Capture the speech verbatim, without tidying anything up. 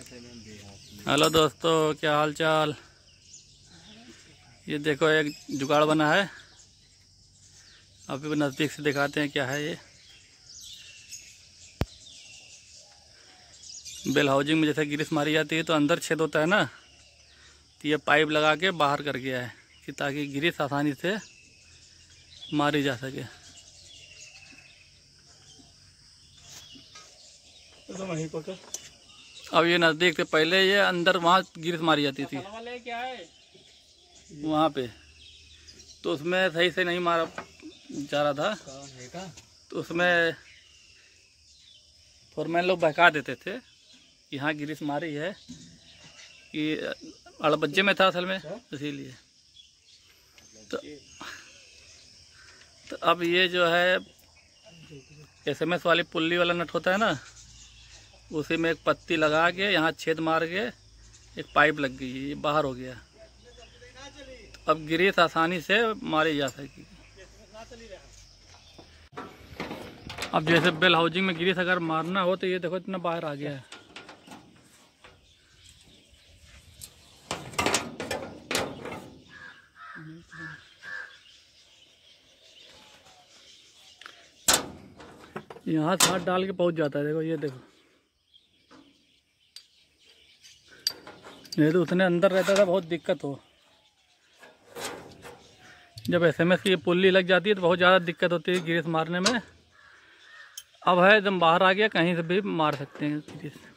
Hello दोस्तों, क्या हाल चाल। ये देखो एक जुगाड़ बना है, अभी नज़दीक से दिखाते हैं क्या है ये। बेल हाउसिंग में जैसे ग्रीस मारी जाती है तो अंदर छेद होता है ना, तो ये पाइप लगा के बाहर कर गया है कि ताकि ग्रीस आसानी से मारी जा सके। तो वहीं पर अब ये नज़दीक से, पहले ये अंदर वहाँ ग्रीस मारी जाती थी क्या है वहाँ पे, तो उसमें सही से नहीं मारा जा रहा था, तो उसमें फोरमैन लोग बहका देते थे कि हाँ ग्रीस मारी है, कि अड़बज्जे में था असल में, इसीलिए। तो, तो अब ये जो है एसएमएस वाली पुल्ली वाला नट होता है ना, उसी में एक पत्ती लगा के यहाँ छेद मार के एक पाइप लग गई, ये बाहर हो गया। तो अब ग्रीस आसानी से मारी जा सकेगी। अब जैसे बेल हाउसिंग में ग्रीस अगर मारना हो तो ये देखो इतना बाहर आ गया है। यहाँ से हाथ डाल के पहुंच जाता है, देखो ये देखो, नहीं तो उसने अंदर रहता था बहुत दिक्कत हो। जब एसएमएस की ये पुल्ली लग जाती है तो बहुत ज़्यादा दिक्कत होती है ग्रीस मारने में। अब है एकदम बाहर आ गया, कहीं से भी मार सकते हैं ग्रीस।